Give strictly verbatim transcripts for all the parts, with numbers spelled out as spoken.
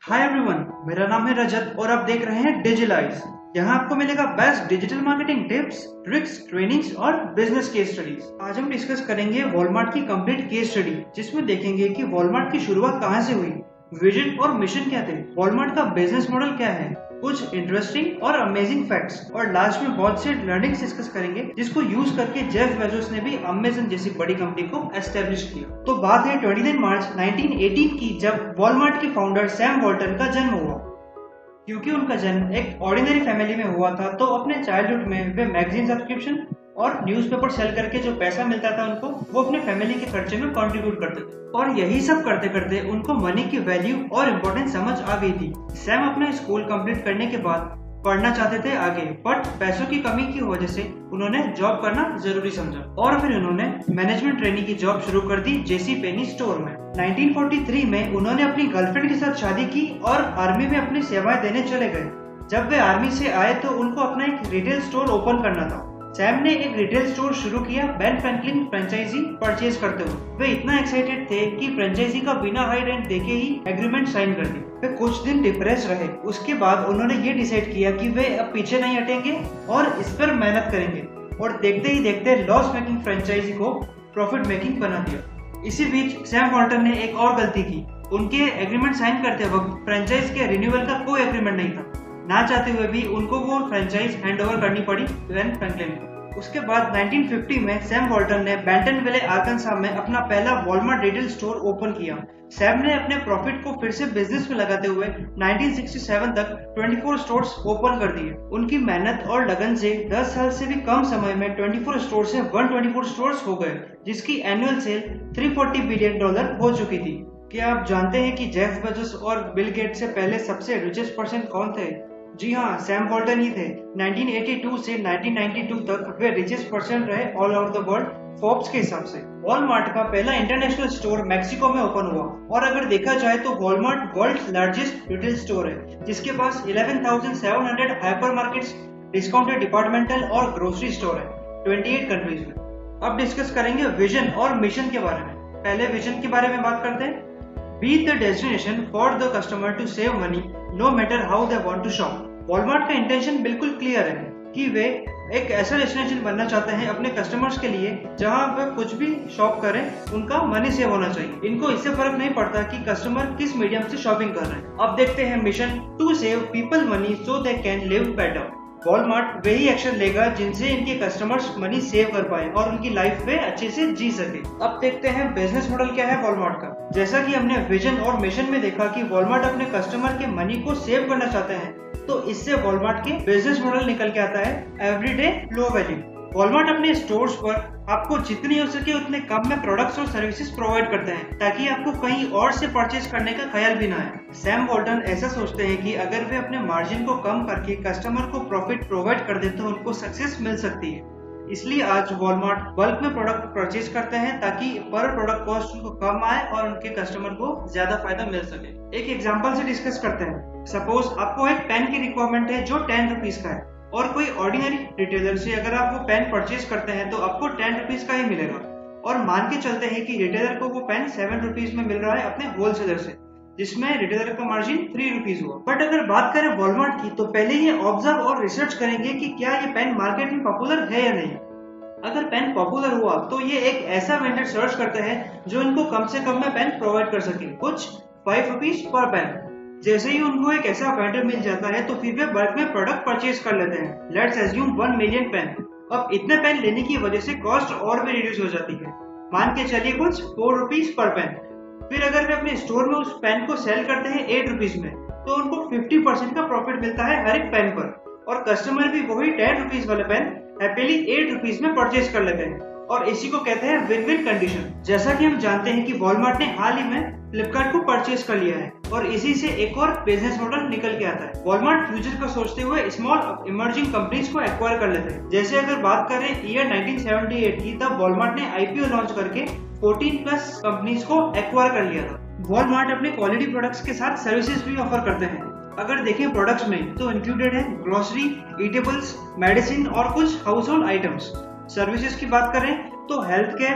Hi everyone, मेरा नाम है रजत और आप देख रहे हैं डिजिलाइज। यहाँ आपको मिलेगा best digital marketing tips, tricks, trainings और बिजनेस केस स्टडीज। आज हम डिस्कस करेंगे वॉलमार्ट की कंप्लीट केस स्टडी, जिसमें देखेंगे कि वॉलमार्ट की शुरुआत कहाँ से हुई, विजन और मिशन क्या थे, वॉलमार्ट का बिजनेस मॉडल क्या है, कुछ इंटरेस्टिंग और अमेजिंग फैक्ट्स और लास्ट में बहुत से लर्निंग्स डिस्कस करेंगे जिसको यूज करके जेफ बेजोस ने भी अमेज़न जैसी बड़ी कंपनी को एस्टेब्लिश किया। तो बात है उनतीस मार्च नाइनटीन एटीन की, जब वॉलमार्ट के फाउंडर सैम वॉल्टन का जन्म हुआ। क्योंकि उनका जन्म एक ऑर्डिनरी फैमिली में हुआ था, तो अपने चाइल्डहुड में वे मैगजीन सब्सक्रिप्शन और न्यूज़पेपर सेल करके जो पैसा मिलता था उनको, वो अपने फैमिली के खर्चे में कंट्रीब्यूट करते थे। और यही सब करते करते उनको मनी की वैल्यू और इम्पोर्टेंस समझ आ गई थी। सैम अपना स्कूल कंप्लीट करने के बाद पढ़ना चाहते थे आगे, बट पैसों की कमी की वजह से उन्होंने जॉब करना जरूरी समझा और फिर उन्होंने मैनेजमेंट ट्रेनिंग की जॉब शुरू कर दी जेसी पेनी स्टोर में। नाइनटीन फोर्टी थ्री में उन्होंने अपनी गर्लफ्रेंड के साथ शादी की और आर्मी में अपनी सेवाएं देने चले गए। जब वे आर्मी से आए तो उनको अपना एक रिटेल स्टोर ओपन करना था। सैम ने एक रिटेल स्टोर शुरू किया बेन फ्रैंकलिन फ्रेंचाइजी परचेज करते हुए। वे इतना एक्साइटेड थे कि फ्रेंचाइजी का बिना हाई रेंट देके ही एग्रीमेंट साइन कर दी। वे कुछ दिन डिप्रेस रहे। उसके बाद उन्होंने ये डिसाइड किया कि वे अब पीछे नहीं हटेंगे और इस पर मेहनत करेंगे, और देखते ही देखते लॉस मेकिंग फ्रेंचाइजी को प्रॉफिट मेकिंग बना दिया। इसी बीच सैम वॉल्टन ने एक और गलती की। उनके एग्रीमेंट साइन करते वक्त फ्रेंचाइज के रिन्यूअल का कोई एग्रीमेंट नहीं था। ना चाहते हुए भी उनको वो फ्रेंचाइज हैंड ओवर करनी पड़ी बेन फ्रैंकलिन को। उसके बाद नाइनटीन फिफ्टी में सैम वॉल्टन ने बेंटनविले आर्कांसा में अपना पहला वॉलमार्ट रिटेल स्टोर ओपन किया। सैम ने अपने प्रॉफिट को फिर से बिजनेस में लगाते हुए नाइनटीन सिक्सटी सेवन तक चौबीस स्टोर्स ओपन कर दिए। उनकी मेहनत और लगन से दस साल से भी कम समय में चौबीस स्टोर से एक सौ चौबीस स्टोर्स हो गए, जिसकी एनुअल सेल तीन सौ चालीस बिलियन डॉलर हो चुकी थी। क्या आप जानते हैं कि जेफ बेजोस और बिल गेट्स से पहले सबसे रिचेस्ट पर्सन कौन थे? जी हाँ, सैम वॉल्टन ही थे। नाइनटीन एटी टू से नाइनटीन नाइंटी टू तक वे रिचेस्ट पर्सन रहे all over the world Forbes के हिसाब से। वॉलमार्ट का पहला इंटरनेशनल स्टोर मैक्सिको में ओपन हुआ, और अगर देखा जाए तो Walmart world largest retail store है, जिसके पास ग्यारह हज़ार सात सौ हाइपरमार्केट्स, डिस्काउंटेड डिपार्टमेंटल और ग्रोसरी स्टोर है अट्ठाईस कंट्रीज में। अब डिस्कस करेंगे विजन और मिशन के बारे में। पहले विजन के बारे में बात करते हैं। Be the destination for the customer to save money, no matter how they want to shop. Walmart का इंटेंशन बिल्कुल क्लियर है कि वे एक ऐसा डेस्टिनेशन बनना चाहते हैं अपने कस्टमर्स के लिए जहां वे कुछ भी शॉप करें उनका मनी सेव होना चाहिए। इनको इससे फर्क नहीं पड़ता कि कस्टमर किस मीडियम से शॉपिंग कर रहे हैं। अब देखते हैं mission, to save people money so they can live better. Walmart वही एक्शन लेगा जिनसे इनके कस्टमर्स मनी सेव कर पाए और उनकी लाइफ में अच्छे से जी सके। अब देखते हैं बिजनेस मॉडल क्या है वॉलमार्ट का। जैसा कि हमने विजन और मिशन में देखा कि वॉलमार्ट अपने कस्टमर के मनी को सेव करना चाहते हैं, तो इससे वॉलमार्ट के बिजनेस मॉडल निकल के आता है एवरीडे लो वैल्यू। वॉलमार्ट अपने स्टोर्स पर आपको जितनी हो सके उतने कम में प्रोडक्ट्स और सर्विसेज प्रोवाइड करते हैं, ताकि आपको कहीं और से परचेज करने का ख्याल भी ना आए। सैम वॉल्टन ऐसा सोचते हैं कि अगर वे अपने मार्जिन को कम करके कस्टमर को प्रॉफिट प्रोवाइड कर दे तो उनको सक्सेस मिल सकती है। इसलिए आज वॉलमार्ट बल्क में प्रोडक्ट परचेज करते हैं ताकि पर प्रोडक्ट कॉस्ट उनको कम आए और उनके कस्टमर को ज्यादा फायदा मिल सके। एक एग्जांपल से डिस्कस करते हैं। सपोज आपको एक पेन की रिक्वायरमेंट है जो टेन रुपीज का है, और कोई ऑर्डिनरी रिटेलर से अगर आप वो पेन परचेज करते हैं तो आपको टेन रुपीज का ही मिलेगा, और मान के चलते हैं कि रिटेलर को वो पेन सेवन रुपीज में मिल रहा है अपने होलसेलर से, जिसमें रिटेलर का मार्जिन थ्री रुपीज हुआ। बट अगर बात करें वॉलमार्ट की, तो पहले ये ऑब्जर्व और रिसर्च करेंगे कि क्या ये पेन मार्केट में पॉपुलर है या नहीं। अगर पेन पॉपुलर हुआ तो ये एक ऐसा वेंडर सर्च करते हैं जो इनको कम से कम में पेन प्रोवाइड कर सके, कुछ फाइव रुपीज पर पेन। जैसे ही उनको एक ऐसा वेंडर मिल जाता है तो फिर वे बल्क में प्रोडक्ट परचेज कर लेते हैं। Let's assume one million pen. अब इतने पेन लेने की वजह से कॉस्ट और भी रिड्यूस हो जाती है, मान के चलिए कुछ फोर रुपीज पर पेन। फिर अगर वे अपने स्टोर में उस पेन को सेल करते हैं एट रुपीज में, तो उनको फिफ्टी परसेंट का प्रॉफिट मिलता है हर एक पेन पर, और कस्टमर भी वही टेन रुपीज वाले पेन हैप्पीली एट रुपीज में परचेज कर लेते हैं, और इसी को कहते हैं विन विन कंडीशन। जैसा कि हम जानते हैं कि वॉलमार्ट ने हाल ही में फ्लिपकार्ट को परचेज कर लिया है, और इसी से एक और बिजनेस मॉडल निकल के आता है। वॉलमार्ट फ्यूचर का सोचते हुए स्मॉल इमर्जिंग कंपनीज को एक्वायर कर लेते हैं। जैसे अगर बात करें ईयर नाइनटीन सेवेंटी एट की, तब वॉलमार्ट ने आईपीओ लॉन्च करके फोर्टीन प्लस कंपनीज को एक्वायर कर लिया था। वॉलमार्ट अपने क्वालिटी प्रोडक्ट्स के साथ सर्विसेज भी ऑफर करते हैं। अगर देखें प्रोडक्ट्स में तो इंक्लूडेड है ग्रोसरी, ईटेबल्स, मेडिसिन और कुछ हाउस होल्ड आइटम्स। सर्विसेज की बात करें तो health care,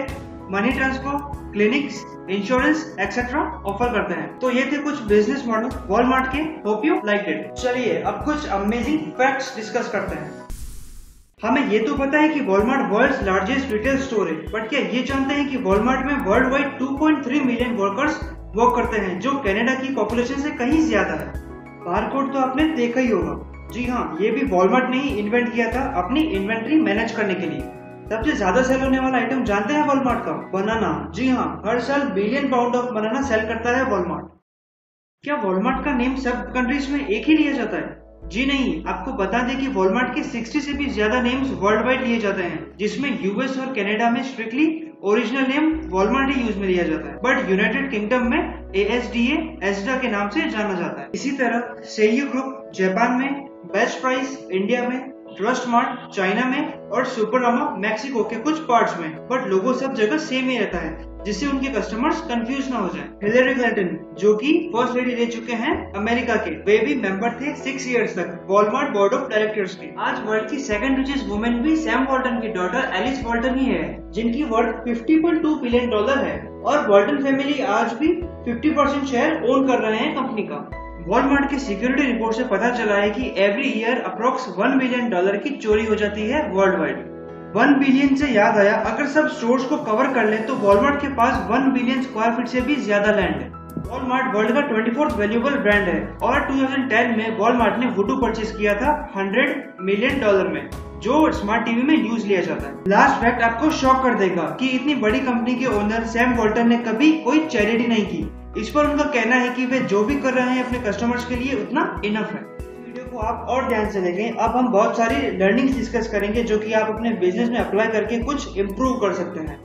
money transfer, clinics, insurance etcetera offer करते हैं। तो ये थे कुछ बिजनेस मॉडल वॉलमार्ट के। Hope you like it. चलिए अब कुछ अमेजिंग फैक्ट्स डिस्कस करते हैं। हमें ये तो पता है कि Walmart world's largest retail store है, बट क्या ये जानते हैं कि वॉलमार्ट में world wide two point three million workers work करते हैं, जो कनाडा की पॉपुलेशन से कहीं ज्यादा है। बारकोड तो आपने देखा ही होगा। जी हाँ, ये भी वॉलमार्ट ने ही इन्वेंट किया था अपनी इन्वेंट्री मैनेज करने के लिए। सबसे ज्यादा सेल होने वाला आइटम जानते हैं वॉलमार्ट का? बनाना। जी हाँ, हर साल billion pound of banana sell करता है वॉलमार्ट। क्या वॉलमार्ट का नेम सब कंट्रीज में एक ही लिया जाता है? जी नहीं, आपको बता दें कि वॉलमार्ट के साठ से भी ज्यादा नेम्स वर्ल्ड वाइड लिए जाते हैं, जिसमें यूएस और कनाडा में स्ट्रिक्टली ओरिजिनल नेम वॉलमार्ट ही यूज में लिया जाता है, बट यूनाइटेड किंगडम में ए एस डी ए एसडा के नाम से जाना जाता है। इसी तरह सेयू ग्रुप जापान में, बेस्ट प्राइस इंडिया में, ट्रस्ट मार्ट चाइना में और सुपररामा मैक्सिको के कुछ पार्ट्स में, बट लोगो सब जगह सेम ही रहता है, जिससे उनके कस्टमर्स कंफ्यूज ना हो जाएं। हिलेरी क्लिंटन, जो कि फर्स्ट लेडी रह चुके हैं अमेरिका के, वे भी मेंबर थे सिक्स इयर्स तक वॉलमार्ट बोर्ड ऑफ डायरेक्टर्स के। आज वर्ल्ड की सेकंड रिचेस्ट वुमेन भी सैम वॉल्टन की डॉटर एलिस वॉल्टन ही है, जिनकी worth fifty point two billion dollar है, और वॉल्टन फैमिली आज भी फिफ्टी परसेंट शेयर ओन कर रहे हैं कंपनी का। वॉलमार्ट की सिक्योरिटी रिपोर्ट से पता चला है कि every year approx one billion dollar की चोरी हो जाती है वर्ल्ड वाइड। वन बिलियन से याद आया, अगर सब स्टोर्स को कवर कर ले तो वॉलमार्ट के पास वन बिलियन स्क्वायर फीट से भी ज्यादा लैंड है। वॉलमार्ट वर्ल्ड का ट्वेंटी फोर्थ वैल्यूएबल ब्रांड है, और टू थाउजेंड टेन में वॉलमार्ट ने वुडू परचेज किया था हंड्रेड मिलियन डॉलर में, जो स्मार्ट टीवी में यूज लिया जाता है। लास्ट फैक्ट आपको शॉक कर देगा कि इतनी बड़ी कंपनी के ओनर सैम वॉल्टन ने कभी कोई चैरिटी नहीं की। इस पर उनका कहना है कि वे जो भी कर रहे हैं अपने कस्टमर्स के लिए उतना इनफ है। वीडियो को आप और ध्यान से देखें। अब हम बहुत सारी लर्निंग्स डिस्कस करेंगे जो कि आप अपने बिजनेस में अप्लाई करके कुछ इम्प्रूव कर सकते हैं।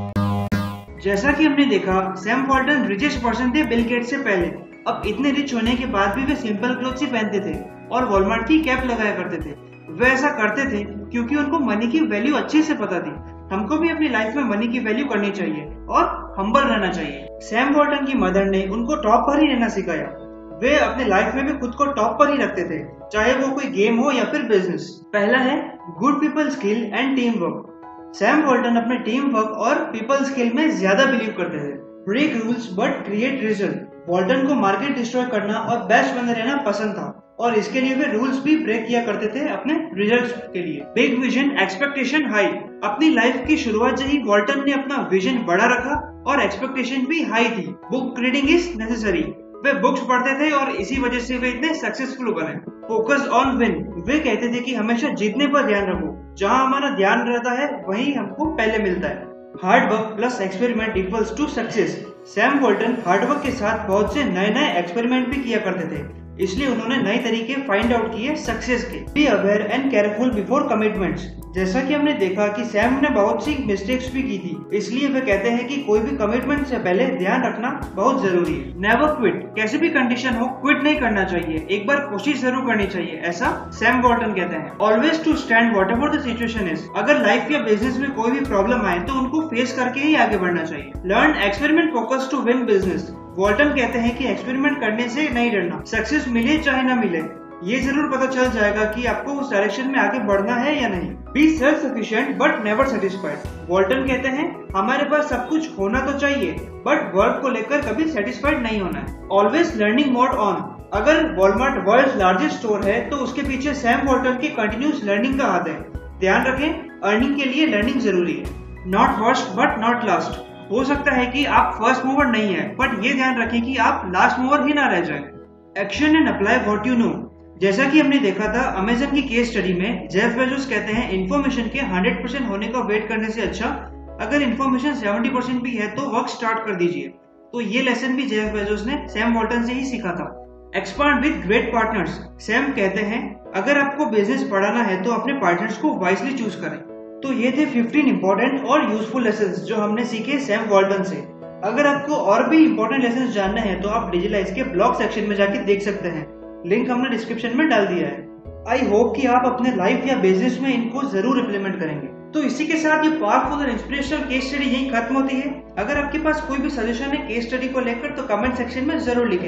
जैसा कि हमने देखा, सैम वॉल्टन रिचेस्ट पर्सन थे बिल गेट्स से पहले। अब इतने रिच होने के बाद भी वे सिंपल क्लोथ्स ही पहनते थे और वॉलमार्ट की कैप लगाया करते थे। वे ऐसा करते थे क्योंकि उनको मनी की वैल्यू अच्छे से पता थी। हमको भी अपनी लाइफ में मनी की वैल्यू करनी चाहिए और हम्बल रहना चाहिए। सैम वॉल्टन की मदर ने उनको टॉप पर ही रहना सिखाया। वे अपने लाइफ में भी खुद को टॉप पर ही रखते थे, चाहे वो कोई गेम हो या फिर बिजनेस। पहला है good people skill and team work. Sam Walton अपने टीम वर्क और पीपल स्किल में ज्यादा बिलीव करते थे। Break rules but create result. Walton को मार्केट डिस्ट्रॉय करना और बेस्ट बने रहना पसंद था, और इसके लिए वे रूल्स भी ब्रेक किया करते थे अपने रिजल्ट्स के लिए। Big vision, expectation high. अपनी लाइफ की शुरुआत से ही वॉल्टन ने अपना विजन बड़ा रखा और एक्सपेक्टेशन भी हाई थी। Book reading is necessary. वे बुक्स पढ़ते थे और इसी वजह से वे इतने सक्सेसफुल बने। Focus on win. वे कहते थे कि हमेशा जीतने पर ध्यान रखो, जहां हमारा ध्यान रहता है वहीं हमको पहले मिलता है। Hard work plus experiment equals to success. Sam Walton hard work के साथ बहुत से नए नए एक्सपेरिमेंट भी किया करते थे, इसलिए उन्होंने नए तरीके फाइंड आउट किए सक्सेस के। Be aware and careful before commitments. जैसा कि हमने देखा कि सैम ने बहुत सी मिस्टेक्स भी की थी, इसलिए वे कहते हैं कि कोई भी कमिटमेंट से पहले ध्यान रखना बहुत जरूरी है। Never quit. कैसे भी कंडीशन हो, क्विट नहीं करना चाहिए, एक बार कोशिश जरूर करनी चाहिए, ऐसा सैम वॉल्टन कहते हैं। Always to stand whatever the situation is. अगर लाइफ या बिजनेस में कोई भी प्रॉब्लम आए तो उनको फेस करके ही आगे बढ़ना चाहिए। Learn experiment focus to win business. Walton कहते हैं कि एक्सपेरिमेंट करने से नहीं डरना, सक्सेस मिले चाहे ना मिले, ये जरूर पता चल जाएगा कि आपको उस डायरेक्शन में आगे बढ़ना है या नहीं। Be self sufficient but never satisfied. Walton कहते हैं हमारे पास सब कुछ होना तो चाहिए, बट वर्क को लेकर कभी सेटिस्फाइड नहीं होना है। Always learning mode on. अगर वॉलमार्ट वर्ल्ड लार्जेस्ट स्टोर है तो उसके पीछे सैम वॉल्टन की कंटिन्यूस लर्निंग का हाथ है। ध्यान रखें, अर्निंग के लिए लर्निंग जरूरी है। Not first but not last. हो सकता है कि आप फर्स्ट मूवर नहीं है, बट ये ध्यान रखें कि आप लास्ट मूवर ही ना रह जाएं। Action and apply what you know. जैसा कि हमने देखा था अमेजन की केस स्टडी में, जेफ बेजोस कहते हैं इन्फॉर्मेशन के हंड्रेड परसेंट होने का वेट करने से अच्छा अगर इन्फॉर्मेशन सेवेंटी परसेंट भी है तो वर्क स्टार्ट कर दीजिए। तो ये लेसन भी जेफ बेजोस ने सैम वॉल्टन से ही सीखा था। Expand with great partners. Sam कहते हैं अगर आपको बिजनेस बढ़ाना है तो अपने पार्टनर्स को वाइसली चूज करें। तो ये थे फिफ्टीन इंपॉर्टेंट और यूजफुल लेसन्स जो हमने सीखे सैम वॉल्टन से। अगर आपको और भी इंपॉर्टेंट लेसन्स जानने हैं तो आप डिजिलाइज के ब्लॉग सेक्शन में जाके देख सकते हैं, लिंक हमने डिस्क्रिप्शन में डाल दिया है। आई होप कि आप अपने लाइफ या बिजनेस में इनको जरूर इम्प्लीमेंट करेंगे। तो इसी के साथ ये पावरफुल और इंस्पिरेशनल केस स्टडी यहीं खत्म होती है। अगर आपके पास कोई भी सजेशन है केस स्टडी को लेकर तो कमेंट सेक्शन में जरूर लिखें।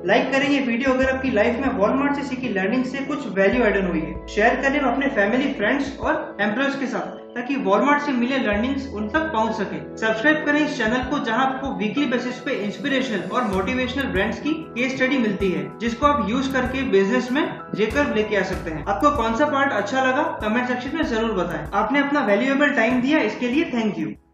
लाइक करें ये वीडियो अगर आपकी लाइफ में वॉलमार्ट से सीखी लर्निंग से कुछ वैल्यू एडन हुई है। शेयर करें अपने फैमिली, फ्रेंड्स और एम्प्लॉयज के साथ ताकि वॉलमार्ट से मिले लर्निंग्स उन तक पहुंच सके। सब्सक्राइब करें इस चैनल को जहां आपको वीकली बेसिस पे इंस्पिरेशनल और मोटिवेशनल ब्रांड्स की केस स्टडी मिलती है जिसको आप यूज करके बिजनेस में जेकर लेके आ सकते हैं। आपको कौन सा पार्ट अच्छा लगा कमेंट सेक्शन में जरूर बताएं। आपने अपना वैल्यूएबल टाइम दिया, इसके लिए थैंक यू।